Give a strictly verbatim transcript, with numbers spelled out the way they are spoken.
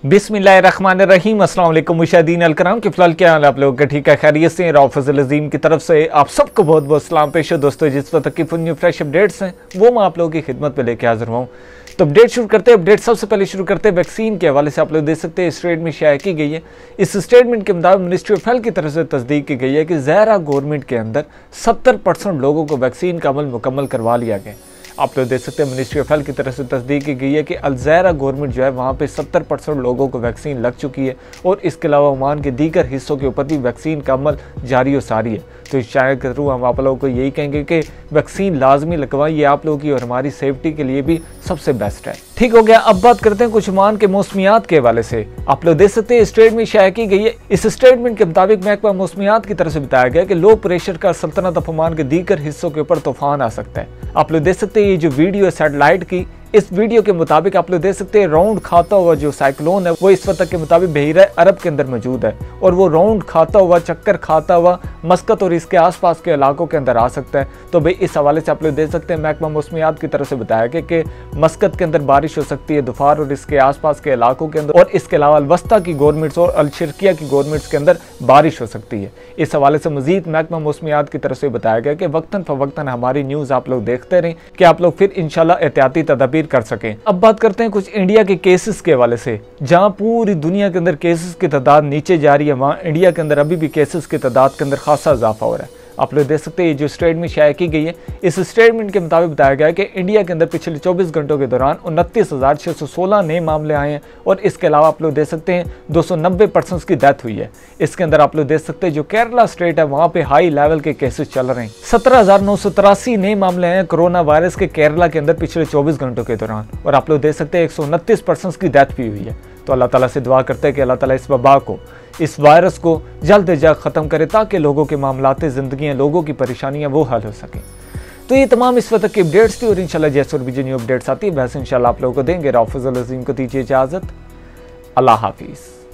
बिस्मिल्लाहिर्रहमानिर्रहीम। अस्सलाम वालेकुम मुशाहीदीन अलकराम, के फिलहाल क्या हाल है आप लोगों का? ठीक है, खैरियत से? फजल अजीम की तरफ से आप सबको बहुत बहुत सलाम पेश है। दोस्तों, जिस वक्त की फुल न्यू फ्रेश अपडेट्स हैं वो मैं आप लोगों की खिदमत में लेके हाजिर हूँ। तो अपडेट शुरू करते हैं। अपडेट सबसे पहले शुरू करते हैं वैक्सीन के हवाले से। आप लोग देख सकते हैं स्टेटमेंट शाया की गई है। इस स्टेटमेंट के मुताबिक मिनिस्ट्री ऑफ हेल्थ की तरफ से तस्दीक की गई है कि ज़हरा गवर्नमेंट के अंदर सत्तर परसेंट लोगों को वैक्सीन का अमल मुकम्मल करवा लिया गया। आप लोग देख सकते हैं मिनिस्ट्री ऑफ हेल्थ की तरफ से तस्दीक की गई है कि अलज़हरा गवर्नमेंट जो है वहाँ पे सत्तर परसेंट लोगों को वैक्सीन लग चुकी है और इसके अलावा ओमान के दीगर हिस्सों के ऊपर भी वैक्सीन का अमल जारी और सारी है। तो इस शायद के थ्रू हम आप लोगों को यही कहेंगे कि वैक्सीन लाजमी लगवाएं, ये आप लोगों की और हमारी सेफ्टी के लिए भी सबसे बेस्ट है। ठीक हो गया। अब बात करते हैं कुछ ओमान के मौसमियात के हवाले से। आप लोग देख सकते हैं स्टेटमेंट शाया की गई है। इस स्टेटमेंट के मुताबिक महकमा मौसमियात की तरफ से बताया गया कि लो प्रेशर का सल्तनत ऑफ ओमान के दीगर हिस्सों के ऊपर तूफान आ सकता है। आप लोग देख सकते हैं ये जो वीडियो है सैटेलाइट की, इस वीडियो के मुताबिक आप लोग देख सकते हैं राउंड खाता हुआ जो साइक्लोन है वो इस वक्त के मुताबिक बहीरा अरब के अंदर मौजूद है और वो राउंड खाता हुआ, चक्कर खाता हुआ मस्कत और इसके आसपास के इलाकों के अंदर आ सकता है। तो भाई इस हवाले से आप लोग देख सकते हैं महकमा मौसमियात की तरफ से बताया गया कि मस्कत के अंदर बारिश हो सकती है, दुफार और इसके आसपास के इलाकों के अंदर, और इसके अलावा अलवस्ता की गवर्नमेंट्स और अलशर्किया की गवर्नमेंट्स के अंदर बारिश हो सकती है। इस हवाले से मजीद महकमा मौसमियात की तरफ से बताया गया कि वक्तन फवक्तन हमारी न्यूज़ आप लोग देखते रहें कि आप लोग फिर इंशाल्लाह एहतियाती तदाबीर कर सकें। अब बात करते हैं कुछ इंडिया के केसेस के हवाले से। जहां पूरी दुनिया के अंदर केसेस की तादाद नीचे जा रही है, वहां इंडिया के अंदर अभी भी केसेस की तादाद के अंदर खासा इजाफा हो रहा है। आप लोग देख सकते हैं ये जो स्टेटमेंट शाया की गई है, इस स्टेटमेंट के मुताबिक बताया गया है कि इंडिया के अंदर पिछले चौबीस घंटों के दौरान उनतीस हजार छः सौ सोलह नए मामले आए हैं और इसके अलावा आप लोग देख सकते हैं दो सौ नब्बे पर्सन की डेथ हुई है। इसके अंदर आप लोग देख सकते हैं जो केरला स्टेट है वहाँ पे हाई लेवल के केसेस चल रहे हैं। सत्रह हजार नौ सौ तिरासी नए मामले हैं कोरोना वायरस के केरला के अंदर पिछले चौबीस घंटों के दौरान, और आप लोग देख सकते हैं एक सौ उनतीस पर्सन की डेथ भी हुई है। तो अल्लाह ताला से दुआ करते हैं कि अल्लाह ताला इस वबा को, इस वायरस को जल्द से जल्द ख़त्म करे ताकि लोगों के मामलाते ज़िंदगियाँ, लोगों की परेशानियाँ वो हल हो सकें। तो ये तमाम इस वक्त की अपडेट्स थी और इंशाल्लाह जैसे और भी जो न्यू अपडेट्स आती है वैसे इंशाल्लाह आप लोगों को देंगे। फजल अजीम को दीजिए इजाज़त। अल्लाह हाफिज़।